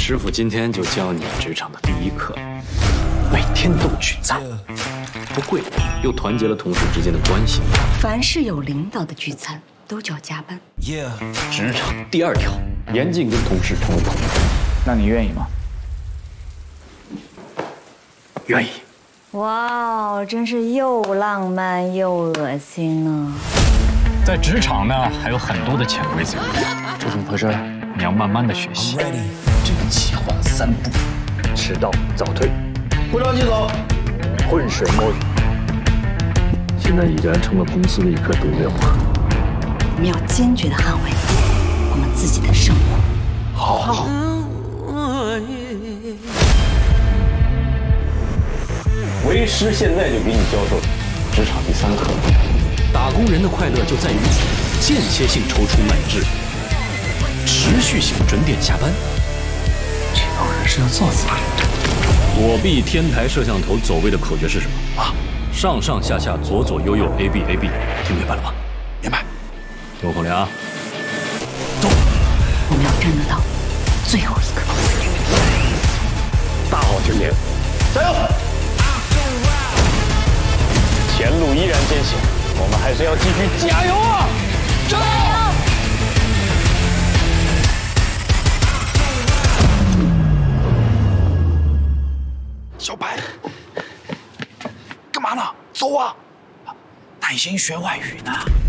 师傅今天就教你职场的第一课：每天都聚餐，不贵，又团结了同事之间的关系。 凡是有领导的聚餐，都叫加班。 职场第二条，严禁跟同事成为朋友。 那你愿意吗？ 愿意。 哇哦，真是又浪漫又恶心呢。 在职场呢，还有很多的潜规则，这怎么回事？你要慢慢的学习。这个企划3步：迟到早退， 不着急走， 浑水摸鱼。现在已然成了公司的一颗毒瘤啊！ 我们要坚决的捍卫我们自己的生活。 好。 为师现在就给你教授职场第3课。 打工人的快乐就在于间歇性抽出买制，持续性准点下班。 这帮人是要造反的。 躲避天台摄像头走位的口诀是什么啊？上上下下左左右右 A B A B， 听明白了吗？ 明白。 听我口令啊！ 走，我们要战斗到最后一刻。 大好青年，加油！前路依然艰险，我们还是要继续加油啊！加油！ 小白，干嘛呢？走啊！他已经学外语呢。